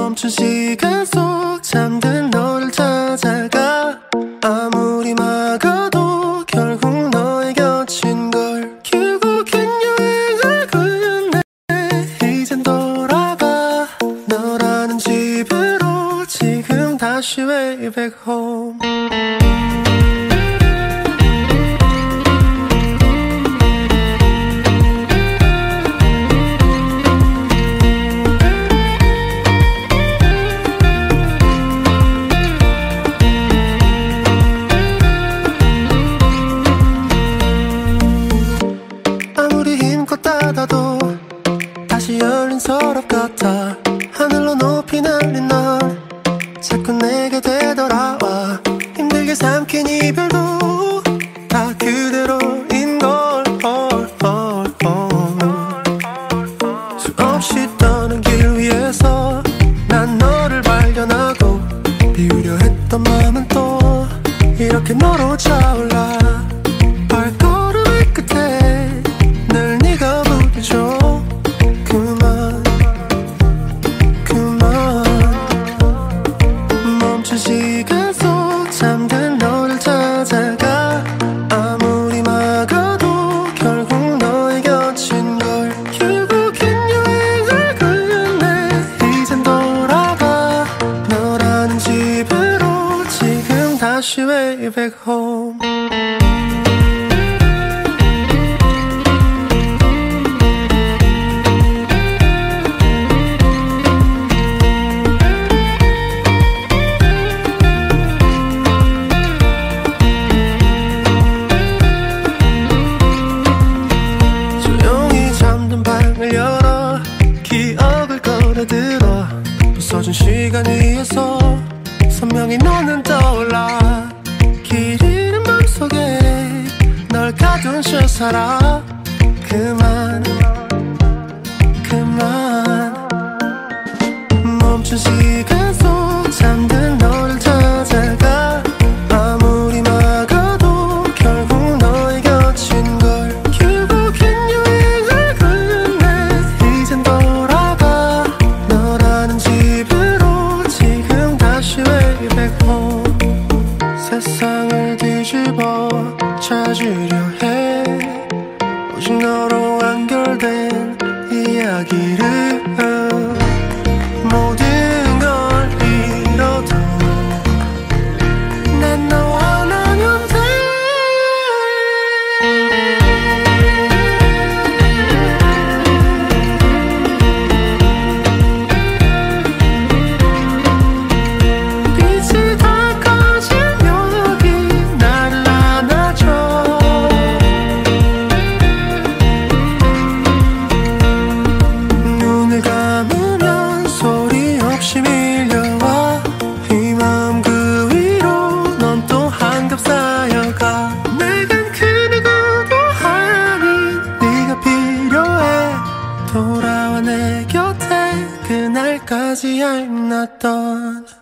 멈춘 시간 속 잠든 너를 찾아가. 아무리 막아도 결국 너의 곁인걸. 결국엔 여행을 끝내 이젠 돌아가 너라는 집으로. 지금 다시 way back home. 닫아도 다시 열린 서랍 같아. 하늘로 높이 날린 넌 자꾸 내게 되돌아와. 힘들게 삼킨 이별도 다 그대로인걸. 수없이 떠는 길 위에서 난 너를 발견하고 비우려 했던 마음은 또 이렇게 너로 차올라. 발걸음의 끝에 늘 네가 부딪혀. 그만 멈춘 시간 속 잠든 너를 찾아가. 아무리 막아도 결국 너의 곁인걸. 결국엔 여행을 끝내 이젠 돌아가 너라는 집으로. 지금 다시 way back home. 열어 기억을 꺼내들어. 부서진 시간 위에서 선명히 너는 떠올라. 길 잃은 맘속에 널 가둔 채 살아. 그만 멈춘 시간 속 잠든 너를 찾아가. 아무리 막아도 결국 너의 곁인걸. 결국엔 여행을 끝내 이젠 돌아가 너라는 집으로. 지금 다시 way back home. 세상을 뒤집어 찾으려 해. 오직 너로 완결된 이야기를. 모든 걸 잃어도 난 너와 나면 돼. 빛이 다 꺼지면 여기 나를 안아줘. 눈을 감으면 소리 없이 밀려와. 이 마음 그 위로 넌 또 한겹 쌓여가. 내겐 그 누구도 아닌 네가 필요해. 돌아와 내 곁에 그날까지 I'm not done.